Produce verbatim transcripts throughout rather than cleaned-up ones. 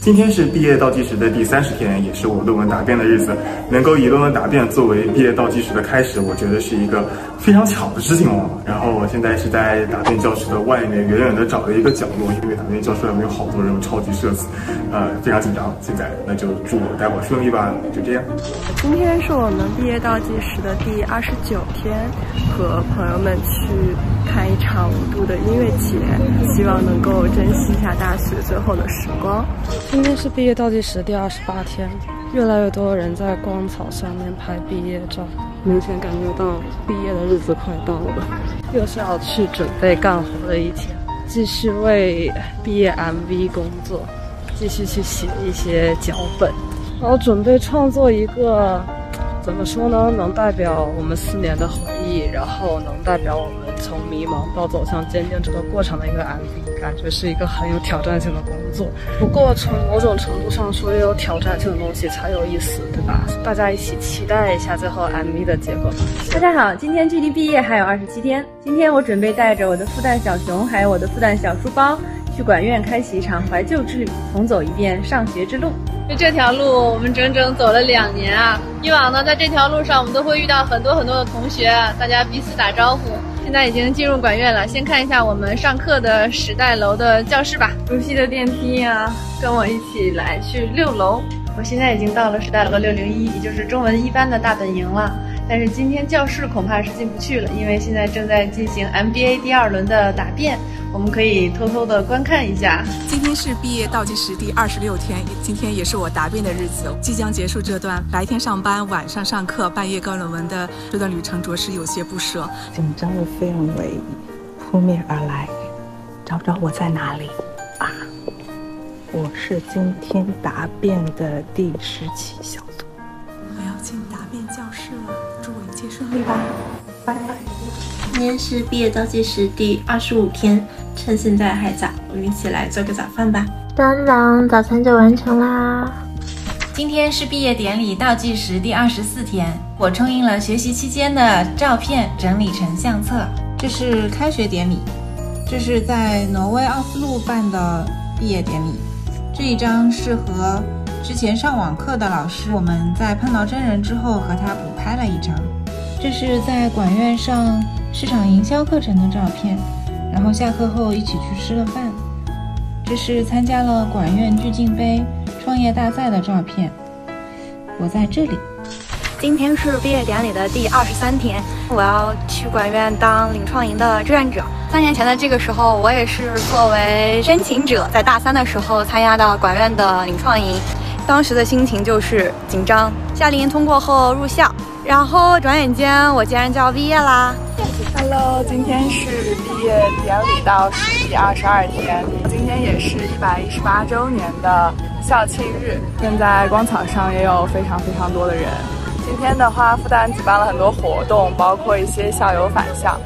今天是毕业倒计时的第三十天，也是我论文答辩的日子。能够以论文答辩作为毕业倒计时的开始，我觉得是一个非常巧的事情哦。然后我现在是在答辩教室的外面，远远的找了一个角落，因为答辩教室外面有好多人，我超级社死，呃，非常紧张。现在那就祝我待会儿顺利吧，就这样。 今天是我们毕业倒计时的第二十九天，和朋友们去看一场五度的音乐节，希望能够珍惜一下大学最后的时光。 今天是毕业倒计时第二十八天，越来越多的人在光草上面拍毕业照，明显感觉到毕业的日子快到了，又是要去准备干活的一天，继续为毕业 M V 工作，继续去写一些脚本，然后准备创作一个怎么说呢，能代表我们四年的回忆，然后能代表我们从迷茫到走向坚定这个过程的一个 M V， 感觉是一个很有挑战性的工作。不过从某种程度上说，也有挑战性的东西才有意思，对吧？大家一起期待一下最后 M V 的结果。 大家好，今天距离毕业还有二十七天，今天我准备带着我的复旦小熊，还有我的复旦小书包，去管院开启一场怀旧之旅，重走一遍上学之路。 就这条路我们整整走了两年啊！以往呢，在这条路上我们都会遇到很多很多的同学，大家彼此打招呼。现在已经进入管院了，先看一下我们上课的时代楼的教室吧。 熟悉的电梯啊，跟我一起来去六楼。 我现在已经到了时代楼六零一，也就是中文一班的大本营了。但是今天教室恐怕是进不去了，因为现在正在进行 M B A 第二轮的答辩。我们可以偷偷的观看一下。 今天是毕业倒计时第二十六天，今天也是我答辩的日子。即将结束这段白天上班、晚上上课、半夜干论文的这段旅程，着实有些不舍。 紧张的氛围扑面而来，找找我在哪里啊？我是今天答辩的第十期小组。 我要进答辩教室了，祝我一切顺利吧，拜拜。 今天是毕业倒计时第二十五天，趁现在还早，我们一起来做个早饭吧。当当，早餐就完成啦。 今天是毕业典礼倒计时第二十四天，我冲印了学习期间的照片，整理成相册。这是开学典礼，这是在挪威奥斯陆办的毕业典礼。这一张是和之前上网课的老师，我们在碰到真人之后和他补拍了一张。这是在管院上市场营销课程的照片，然后下课后一起去吃了饭。这是参加了管院聚进杯创业大赛的照片，我在这里。 今天是毕业典礼的第二十三天，我要去管院当领创营的志愿者。三年前的这个时候，我也是作为申请者，在大三的时候参加到管院的领创营，当时的心情就是紧张。夏令营通过后入校，然后转眼间我竟然就要毕业啦。 Hello， 今天是毕业典礼倒数第二十二天，今天也是一百一十八周年的校庆日。现在广场上也有非常非常多的人。今天的话，复旦举办了很多活动，包括一些校友返校。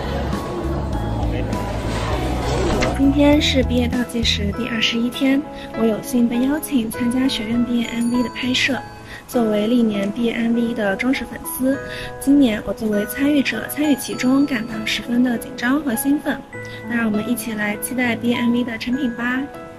今天是毕业倒计时第二十一天，我有幸被邀请参加学院毕业 M V 的拍摄。作为历年毕业 M V 的忠实粉丝，今年我作为参与者参与其中，感到十分的紧张和兴奋。那让我们一起来期待毕业 M V 的成品吧。